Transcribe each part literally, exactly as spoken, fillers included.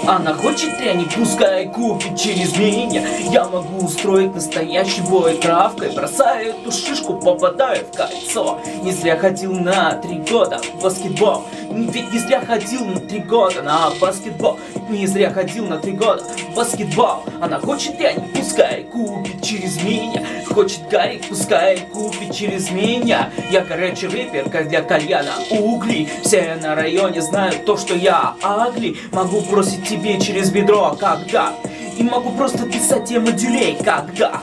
Она хочет тряник, пускай купит через меня. Я могу устроить настоящий бой травкой. Бросаю эту шишку, попадаю в кольцо. Не зря ходил на три года в баскетбол. Ведь не зря ходил на три года на баскетбол. Не зря ходил на три года в баскетбол. Она хочет тряник, пускай купит через меня. Хочет гарик, пускай купит через меня. Я горячий рэпер, как для кальяна угли. Все на районе знают то, что я агли. Могу бросить тебе через бедро, как дак. И могу просто писать тебе модулей, как дак.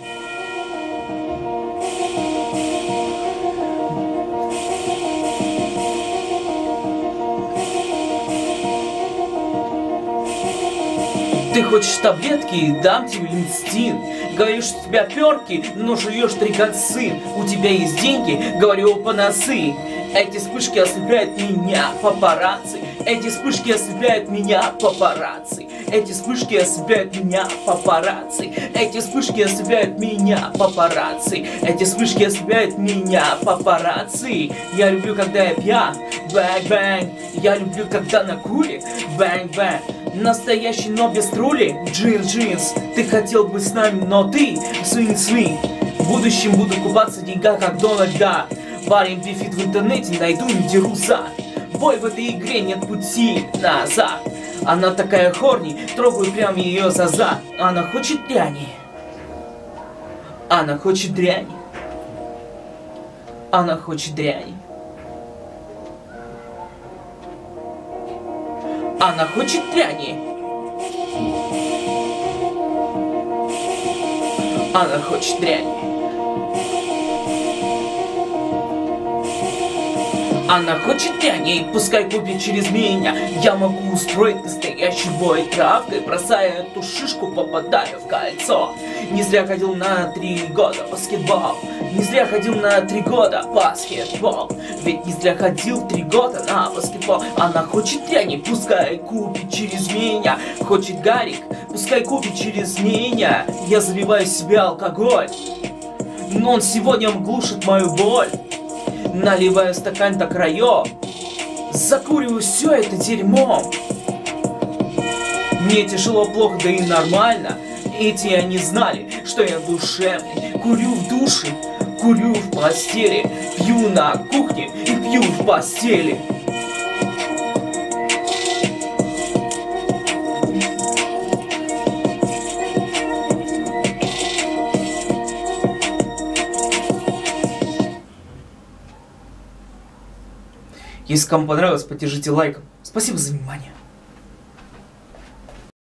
Ты хочешь таблетки? Дам тебе линстин. Говоришь, что у тебя перки, но жуешь трикоцин. У тебя есть деньги? Говорю, панасы. Эти вспышки ослепляют меня, папарацци. Эти вспышки ослепляют меня, папарацци. Эти вспышки ослепляют меня, папарацци. Эти вспышки ослепляют меня, папарацци. Эти вспышки ослепляют меня, папарацци. Я люблю, когда я пьян, бэнг-бэнг. Я люблю, когда на куле, бэнг-бэнг. Настоящий, но без трули, джин-джинс. Ты хотел бы с нами, но ты свин-свин. В будущем буду купаться в деньгах, как Дональд Дак. Парень бифит в интернете, найду и деру зад. Бой в этой игре, нет пути назад. Она такая хорни, трогаю прям ее за зад. Она хочет дряни. Она хочет дряни. Она хочет дряни. Она хочет дряни. Она хочет дряни. Она хочет дряни, пускай купит через меня. Я могу устроить настоящий бой травкой. Бросая эту шишку, попадаю в кольцо. Не зря ходил на три года в баскетбол. Не зря ходил на три года в баскетбол. Ведь не зря ходил три года на баскетбол. Она хочет дряни, пускай купит через меня. Хочет гарик, пускай купит через меня. Я заливаю в себя алкоголь, но он сегодня глушит мою боль. Наливаю стакан до краев, закуриваю все это дерьмо. Мне тяжело, плохо, да и нормально. Эти они знали, что я душевный. Курю в душе, курю в постели. Пью на кухне и пью в постели. Если кому понравилось, поддержите лайком. Спасибо за внимание.